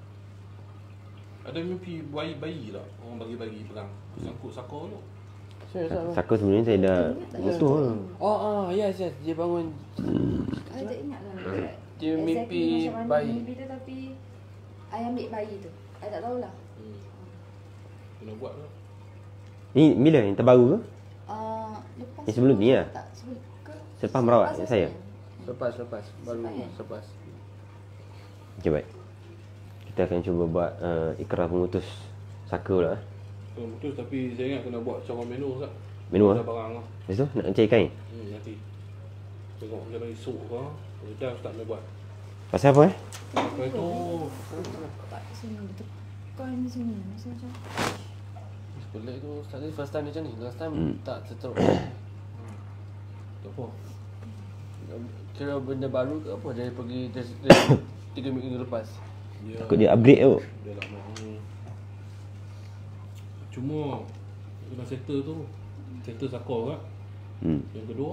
B: Ada mimpi bayi tak? Orang bagi perang. Sangkut sakor tu.
C: Serius tak?
A: Saka sebenarnya saya dah motor lah.
C: Yes. Dia bangun
D: I tak ingat lah.
C: Dia mimpi
D: macam mana
C: bayi.
D: mimpi tu tapi I ambil bayi tu. I tak tahulah.
B: Kena buat tu.
A: Ni bila yang terbaru ke?
D: Lepas
A: Yang sebelum ni lah?
D: Tak, sebelum ke?
A: Selepas merawat saya?
C: Lepas baru
D: Lepas.
A: Okay, baik. Kita akan cuba buat ikrar pemutus saka pula.
B: Kena putus tapi saya ingat kena buat cara menu Ustaz.
A: Menu
B: Ada
A: lah.
B: barang lah.
A: Lepas tu nak cari kain.
B: Nanti. Tengok macam mana esok ke. Dah Ustaz boleh buat.
A: Pasal apa
B: Lepas tu
D: Tak sini tekan sini. Macam
C: Pelik tu Ustaz ni first time dia macam ni. Last time tak teruk.
B: tak apa.
C: Kira benda baru ke apa dia pergi dia 3 minggu lepas.
B: Dia,
A: Takut dia upgrade tu.
B: dia tak mau. Cuma kena settle tu. Settle sakor kan. Yang kedua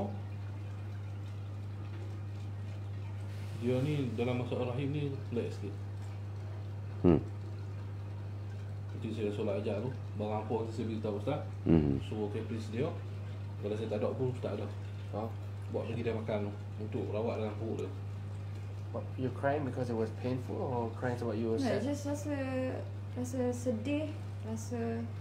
B: dia ni dalam masalah rahim ni pelik sikit. Nanti saya solat ajar tu barang apa yang saya beritahu Ustaz. Suruh caprice dia. Kalau saya tak ada pun tak ada. Buat bagi dia makan tu untuk rawat dalam perut dia.
C: What, you crying because it was painful or crying sebab you were
D: no,
C: sad?
D: just rasa sedih, rasa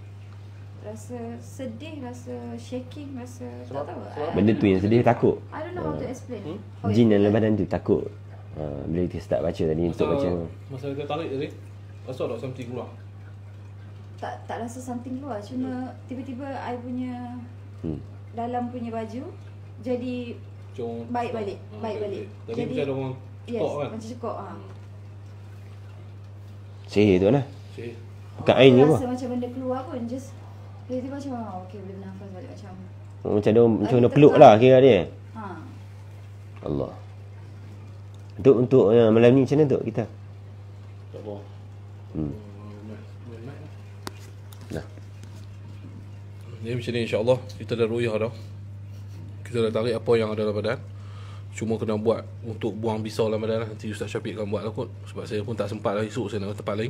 D: sedih, rasa shaking, rasa
C: Sebab-
D: tak tahu.
C: sebab-
A: Benda tu yang sedih takut.
D: I don't know how to explain.
A: Jin dalam badan tu takut. Bila kita start baca tadi untuk baca.
B: Masa dia tarik tadi rasa tak something keluar.
D: Tak rasa something keluar, cuma tiba-tiba I punya dalam punya baju jadi
B: Cuma
D: baik balik.
B: Tadi macam ada orang cekok kan.
D: Macam cekok
A: Sihir tu lah.
B: Cik.
A: Bukan ain ke apa?
D: Rasa macam benda keluar pun just tiba-tiba macam okey boleh bernafas balik macam.
A: Macam dia macam nak peluk lah kira dia. Allah. Untuk malam ni macam mana untuk kita?
B: Tak apa.
A: Dah.
B: Ni macam ni insya-Allah kita dah ruyah dah. Kita dah tarik apa yang ada dalam badan. Cuma kena buat untuk buang bisau dalam badan lah. Nanti Ustaz Syafiq akan buat lah kot. Sebab saya pun tak sempat lah esok saya nak ke tempat lain.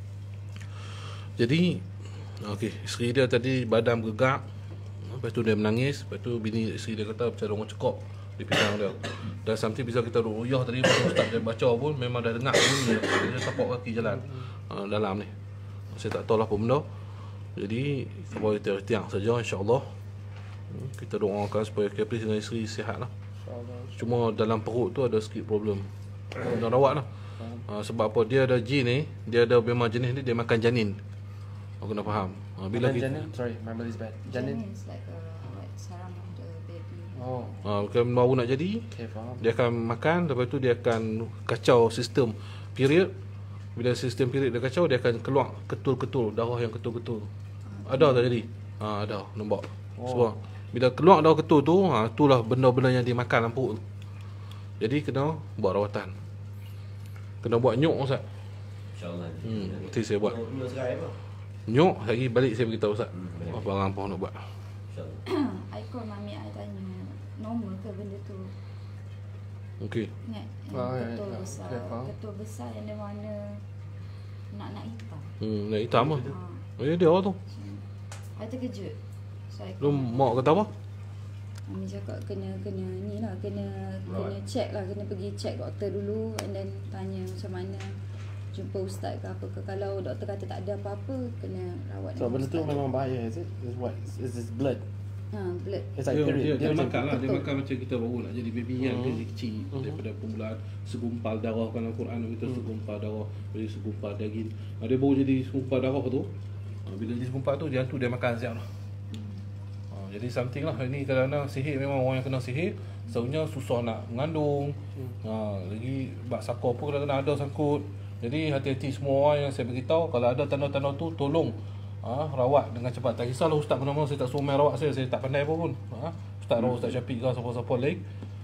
B: Jadi okey, isteri dia tadi badan bergerak. Lepas tu dia menangis. Lepas tu bini isteri dia kata macam ada orang cekok di pinggang dia. Dan sampai bila kita ruyah tadi Ustaz dia baca pun memang dah dengar bunyi. Dia tapak kaki jalan dalam ni. Saya tak tahu lah apa benda. Jadi kita boleh tiang saja insya-Allah. Kita doakan supaya Caprice dengan isteri sihat lah. Cuma dalam perut tu ada sikit problem. Kena rawat lah. Sebab apa, dia ada jin ni, dia ada memang jenis ni dia makan janin. Aku nak faham. Bila kita
C: janin, sorry, my Malay is bad. Janin.
D: Janin is like like sarang of the baby.
C: Oh,
B: kan baru nak jadi,
C: okay, faham.
B: dia akan makan, lepas tu dia akan kacau sistem period. Bila sistem period dia kacau, dia akan keluar ketul-ketul, darah yang ketul-ketul. Ada tak jadi? Ada, nampak. Semua. Bila keluar darah ketul tu, itulah benda-benda yang dia makan lampuk tu. Jadi kena buat rawatan. Kena buat nyok Ustaz.
A: InsyaAllah.
B: Nanti saya buat.
A: Minum sekarang apa?
B: Nyok, lagi balik saya beritahu Ustaz. Apa barang apa nak buat.
A: InsyaAllah.
D: I call mami, I tanya normal ke benda tu.
B: Okey.
D: Ingat
C: Ya,
D: ketul
C: ya.
D: besar.
C: Okay, faham.
D: Ketul besar yang dia warna nak hitam.
B: Nak hitam lah.
D: Ha.
B: Ya dia tu.
D: I terkejut. So I
B: Lu
D: call
B: mau kata apa?
D: mami cakap kena ni lah, kena check lah, kena pergi check doktor dulu and then tanya macam mana, jumpa ustaz ke apa ke. Kalau doktor kata tak ada apa-apa, kena rawat
C: So
D: dengan
C: benda tu
D: ustaz.
C: memang bahaya, is it? Is what? Is this blood?
D: Blood.
C: It's like
B: Dia
C: period.
B: dia
C: macam-
B: makan lah. Dia
D: betul.
B: makan macam kita baru nak jadi baby kan. Dia kecil daripada permulaan. Segumpal darah kan Al-Quran kita segumpal darah. Jadi segumpal daging. Dia baru jadi segumpal darah tu. Bila jadi segumpal tu dia makan siap lah. Jadi something lah. Ini kadang-kadang sihir, memang orang yang kena sihir selalunya susah nak mengandung. Lagi bak sakor pun kadang-kadang ada sangkut. Jadi hati-hati semua orang yang saya beritahu, kalau ada tanda-tanda tu tolong rawat dengan cepat. Tak kisahlah ustaz mana-mana, saya tak suruh main rawat saya tak pandai pun. Ustaz rawat, Ustaz Syafiq ke siapa-siapa lain.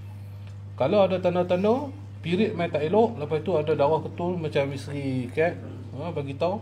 B: Kalau ada tanda-tanda period main tak elok, lepas tu ada darah ketul macam isteri cat, bagi tahu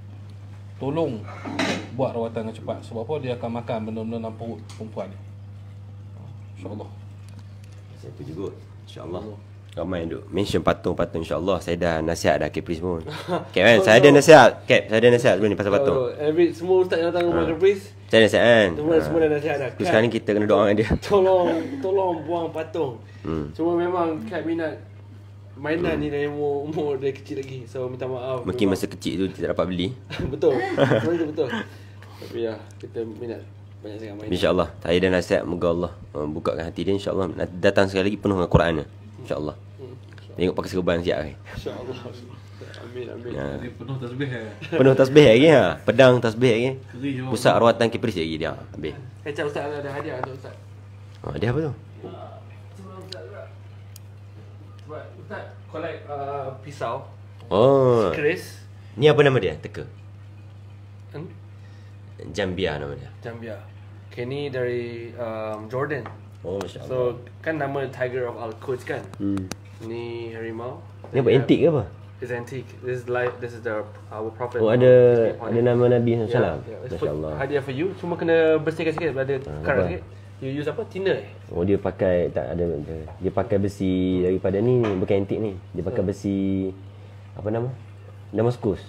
B: tolong buat rawatan dengan cepat. Sebab apa, dia akan makan benda-benda dalam perut perempuan ni. InsyaAllah.
A: Satu juga. InsyaAllah. Ramai duk mention patung-patung, insyaAllah. Saya dah nasihat dah Capris pun. Cap kan? Saya ada nasihat. Cap, saya ada nasihat sebelum ni pasal patung.
C: Semua ustaz yang datang rumah Capris,
A: Saya nasihat kan?
C: semua dah nasihat dah.
A: Terus sekarang ni kita kena doa dengan dia.
C: Tolong buang patung. Cuma memang Kat minat mainan ni dari umur dia kecil lagi. So minta maaf.
A: Mungkin
C: memang.
A: masa kecil tu tidak dapat beli.
C: Betul. Sebenarnya itu betul. Tapi ya, kita minat banyak sangat mainan.
A: InsyaAllah. Saya dah nasihat. Moga Allah bukakan hati dia. InsyaAllah. Datang sekali lagi penuh dengan Quran. InsyaAllah. Tengok pakai serban siap kan?
C: InsyaAllah. Amin.
B: Dia penuh tasbih
A: Penuh tasbih lagi ha. Pedang tasbih lagi.
B: Keri je.
A: Pusat rawatan Capris lagi dia. Habis.
C: Cak ustaz ada hadiah untuk ustaz.
A: Dia apa tu?
C: Sebelum ustaz juga. Sebab ustaz collect pisau,
A: Oh.
C: keris,
A: Ni apa nama dia? Teka.
C: hmm?
A: Jambia nama dia.
C: Jambia. Okay, ni dari Jordan.
A: Oh, Masya Allah.
C: So kan nama Tiger of Al-Quds kan. Ni harimau.
A: Ni apa? Antik ke apa?
C: It's antique. This is our prophet.
A: Oh, ada nama Nabi SAW.
C: It's
A: Masya Allah.
C: hadiah for you. Cuma kena bersihkan sikit, ada karat
A: apa?
C: sikit. You use apa? Thinner eh?
A: Oh, dia pakai tak ada, dia pakai besi daripada ni, bukan antik ni. Dia pakai besi apa nama? Damaskus.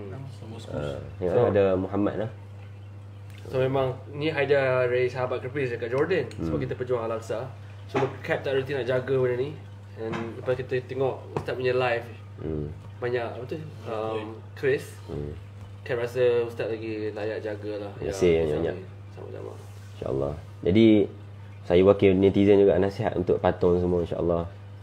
A: Tengok ada Muhammad lah.
C: So memang ni hadiah dari sahabat Capris dekat Jordan. Sebab kita pejuang Al-Aqsa. So Cap tak reti nak jaga benda ni. And lepas kita tengok Ustaz punya live, banyak apa tu, Chris, Cap rasa Ustaz lagi layak jagalah.
A: Terima kasih banyak.
C: Sama-sama.
A: InsyaAllah. Jadi saya wakil netizen juga nasihat untuk patung semua insyaAllah.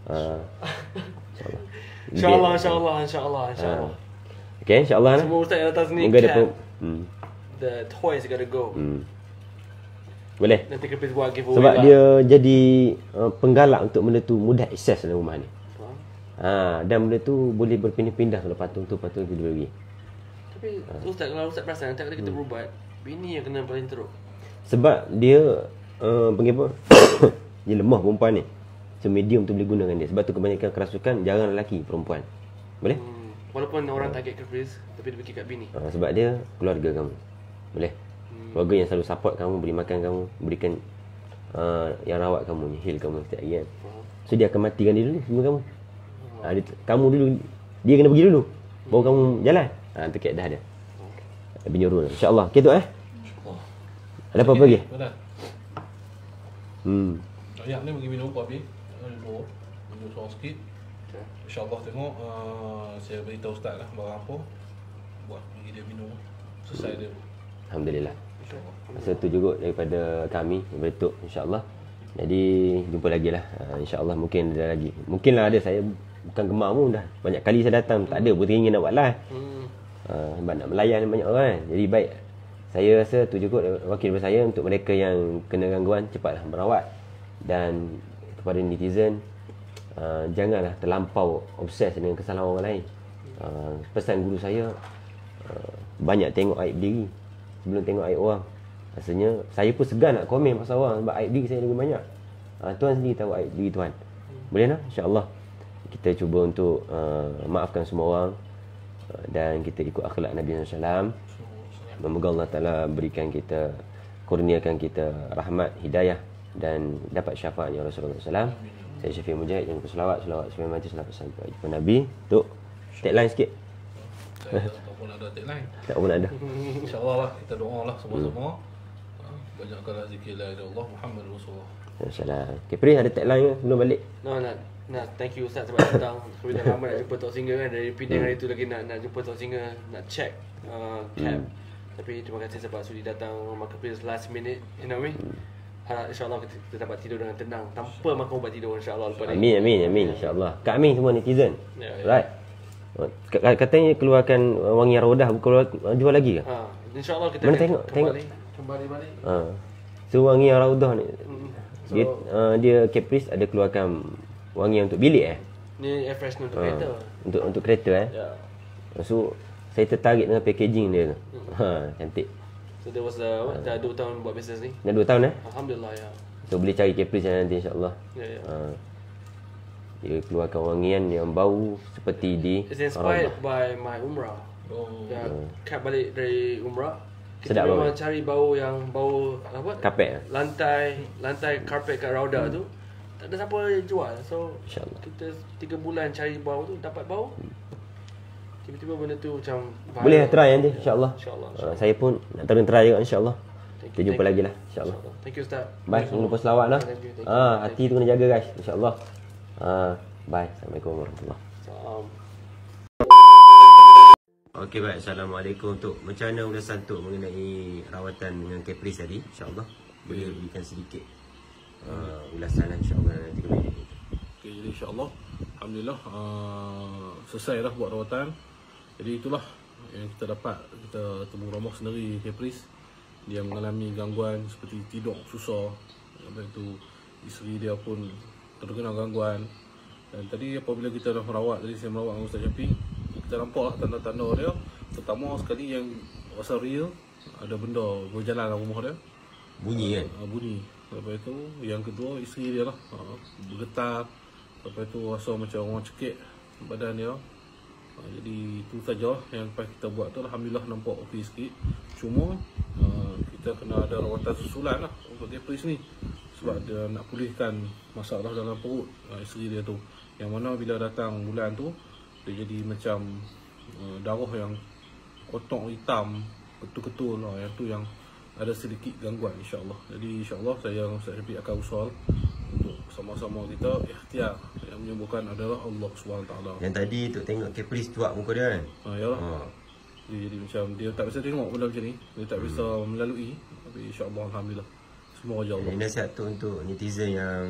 A: InsyaAllah.
C: InsyaAllah.
A: Okay, insyaAllah lah.
C: Semua Ustaz yang datang sini,
A: Moga ada
C: Cap, the toys gotta go.
A: Boleh.
C: Nanti Capris buat giveaway
A: Sebab
C: lah.
A: dia jadi penggalak untuk benda tu mudah akses dalam rumah ni.
C: Faham?
A: Dan benda tu boleh berpindah-pindah kalau patung tu lagi.
C: Tapi Ustaz, kalau Ustaz perasan, setiap kali kita berubat, bini yang kena paling teruk.
A: Sebab dia panggil apa? Dia lemah perempuan ni. So medium tu boleh gunakan dia. Sebab tu kebanyakan kerasukan jarang lelaki, perempuan. Boleh?
C: Walaupun orang target Capris, tapi dia fikir kat bini.
A: Sebab dia keluarga kamu. Boleh? Keluarga yang selalu support kamu, beri makan kamu, berikan yang rawat kamu, heal kamu setiap hari kan. So dia akan matikan dia dulu sebelum kamu. Kamu dulu, dia kena pergi dulu, baru kamu jalan. Tu kaedah dia. Lebih nyuruh. InsyaAllah. Okay tu Ada apa-apa lagi?
B: Dah. Ayam ni bagi minum apa habis? Minum seorang sikit. InsyaAllah tengok saya beritahu Ustaz lah barang apa. Buat bagi dia minum. Selesai dia.
A: Alhamdulillah. Masa tu juga daripada kami, daripada Tok, insyaAllah. Jadi jumpa lagi lah. InsyaAllah mungkin ada lagi. Mungkin lah ada, saya bukan gemar pun dah. Banyak kali saya datang, tak ada pun teringin nak buat live. Sebab nak melayan banyak orang kan. Jadi baik, saya rasa tu cukup wakil daripada saya untuk mereka yang kena gangguan, cepatlah berawat. Dan kepada netizen, janganlah terlampau obses dengan kesalahan orang lain. Pesan guru saya, banyak tengok aib diri sebelum tengok aib orang. Rasanya saya pun segan nak komen pasal orang sebab aib diri saya lebih banyak. Tuhan sendiri tahu aib diri Tuhan. Boleh lah, insya-Allah kita cuba untuk maafkan semua orang, dan kita ikut akhlak Nabi SAW. Semoga Allah Ta'ala berikan kita, kurniakan kita rahmat, hidayah dan dapat syafaatnya Rasulullah SAW. Saya Syafiq Mujahid, jangan lupa selawat supaya mati selawat sampai kepada Nabi. Tuk, tagline sikit.
B: Saya tak pun ada tagline.
A: Tak pun ada.
B: InsyaAllah lah, kita doa lah semua-semua. Banyakkanlah zikir la ilaha illallah Muhammad Rasulullah.
A: Assalamualaikum. Okay, Pri ada tagline ke sebelum balik?
C: Nak thank you Ustaz sebab datang. Kita dah lama nak jumpa Tok Singa kan. Dari Penang hari tu lagi nak jumpa Tok Singa, nak check cab. Tapi terima kasih sebab sudi datang Marketplace last minute. You know what I mean? Harap insyaAllah kita dapat tidur dengan tenang tanpa makan ubat tidur insyaAllah lepas ni.
A: Amin insyaAllah. Kat Amin semua netizen.
B: Ya.
A: Right. Katanya keluarkan wangi Raudah, jual lagi ke?
C: InsyaAllah kita
A: Mana
C: akan
A: tengok.
C: kembali balik.
A: So wangi Raudah ni, dia Caprice ada keluarkan wangi untuk bilik
C: Ni air freshener untuk kereta.
A: Untuk kereta
C: Ya.
A: So saya tertarik dengan packaging dia tu. Cantik.
C: So there was dah 2 tahun buat bisnes ni.
A: Dah 2 tahun
C: Alhamdulillah ya.
A: So boleh cari Caprice nanti insya-Allah.
C: Ya.
A: Dia keluarkan wangian yang bau seperti di
C: It's inspired by my umrah. Kat balik dari umrah, kita
A: Sedap
C: memang
A: bau.
C: cari bau yang bau apa?
A: Kapet.
C: Lantai karpet kat Rauda tu tak ada siapa jual. So
A: InsyaAllah.
C: kita 3 bulan cari bau tu, dapat bau. Tiba-tiba benda tu macam
A: Boleh try nanti insya-Allah.
C: InsyaAllah.
A: Saya pun nak turun try juga insya-Allah.
C: Thank
A: Kita
C: you,
A: jumpa
C: thank
A: lagi
C: you.
A: lah insya-Allah.
C: Thank you Ustaz.
A: Bye, jangan lupa selawat lah.
C: Thank you.
A: Hati tu kena jaga guys, insya-Allah. Bye. Assalamualaikum warahmatullahi.
C: Salam.
A: Okey baik, Assalamualaikum. Untuk macam mana ulasan Tok mengenai rawatan dengan Caprice tadi, insya-Allah boleh berikan sedikit ulasan insya-Allah nanti kembali.
B: Okay, jadi insyaAllah alhamdulillah selesai dah buat rawatan. Jadi itulah yang kita dapat. Kita temu romoh sendiri Caprice. Dia mengalami gangguan seperti tidur susah. Lepas itu isteri dia pun terkena gangguan. Dan tadi apabila kita dah merawat, tadi saya merawat dengan Ustaz Syafiq, kita nampak lah tanda-tanda dia. Pertama sekali yang rasa real, ada benda berjalan dalam rumah dia.
A: Bunyi kan?
B: Bunyi. Lepas itu yang kedua isteri dia lah bergetar. Lepas itu rasa macam orang cekik badan dia. Jadi itu saja yang lepas kita buat tu. Alhamdulillah nampak okey sikit. Cuma kita kena ada rawatan susulan lah untuk Caprice ni. Sebab dia nak pulihkan masalah dalam perut isteri dia tu. Yang mana bila datang bulan tu, dia jadi macam darah yang kotak hitam, ketul-ketul lah. Yang tu yang ada sedikit gangguan insya-Allah. Jadi insya-Allah saya Ustaz Syafiq akan usaha untuk sama-sama kita ikhtiar. Yang menyembuhkan adalah Allah SWT.
A: Yang tadi Tok tengok Caprice cuak muka dia kan?
B: Yalah. Jadi macam dia tak bisa tengok benda macam ni. Dia tak bisa melalui. Tapi insya-Allah alhamdulillah. Semua wajah Allah.
A: Ini nasihat tu untuk netizen yang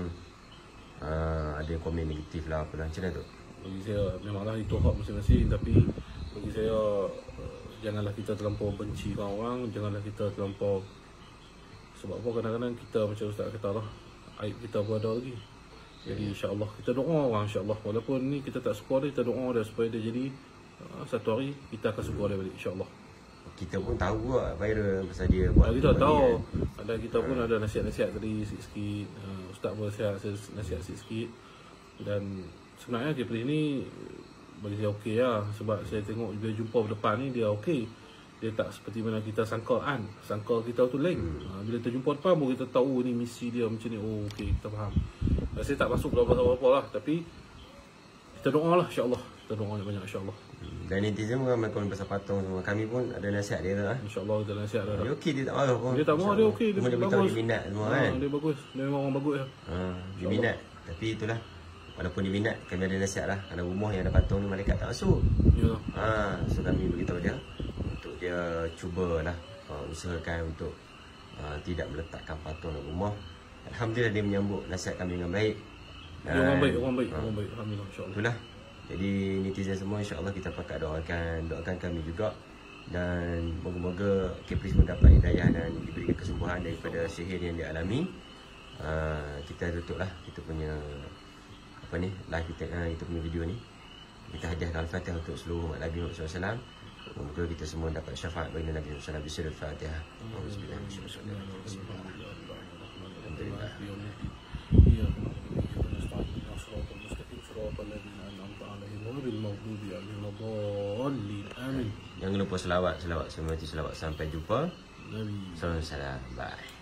A: ada komen negatif lah apalah. Macam mana tu?
B: Bagi saya memanglah itu hak masing-masing. Tapi bagi saya janganlah kita terlampau benci orang. Janganlah kita terlampau. Sebab apa kadang-kadang kita macam Ustaz kata lah, aib kita pun ada lagi. Jadi insya-Allah kita doa orang insya-Allah. Walaupun ni kita tak suka dia, kita doa dia supaya dia jadi satu hari kita akan suka dia balik insya-Allah.
A: Kita pun tahu lah viral pasal dia buat.
B: Kita tahu. Ada kita pun ada nasihat-nasihat tadi sikit-sikit. Ustaz pun nasihat sikit-sikit. Dan sebenarnya Caprice ni bagi saya okey lah. Sebab saya tengok bila jumpa depan ni dia okey. Dia tak seperti mana kita sangkaan. Sangka kita tu lain. Bila kita jumpa depan pun kita tahu ni misi dia macam ni. Oh okey, kita faham. Saya tak masuk dalam apa-apa lah. Tapi kita doa lah insya-Allah. Kita doa banyak insya-Allah.
A: Dan netizen pun ramai komen pasal patung semua. Kami pun ada nasihat dia lah.
B: InsyaAllah kita nasihat dah.
A: Dia okey, dia tak marah pun.
B: Dia tak marah, dia okey. Dia
A: Dia beritahu
B: bagus.
A: dia minat semua kan.
B: Dia bagus. Dia memang orang bagus.
A: Dia minat. Tapi itulah, walaupun dia minat, kami ada nasihat lah. Kerana rumah yang ada patung ni malaikat tak masuk.
B: Ya.
A: So kami beritahu dia untuk dia cubalah usahakan untuk tidak meletakkan patung dalam rumah. Alhamdulillah dia menyambut nasihat kami dengan baik.
B: Dia orang baik. Alhamdulillah insya-Allah.
A: Itulah Jadi netizen semua, insya-Allah kita pakat doakan kami juga. Dan moga-moga Kepris mendapat hidayah dan diberikan kesembuhan daripada sihir yang dia alami. Kita tutuplah kita punya live kita punya video ni. Kita hadiahkan Al-Fatihah untuk seluruh umat Nabi Muhammad SAW. Moga kita semua dapat syafaat bagi Nabi Muhammad SAW. Bismillah Al-Fatihah. Alhamdulillah. Jangan lupa selawat. Selawat sampai jumpa. Salam. Bye.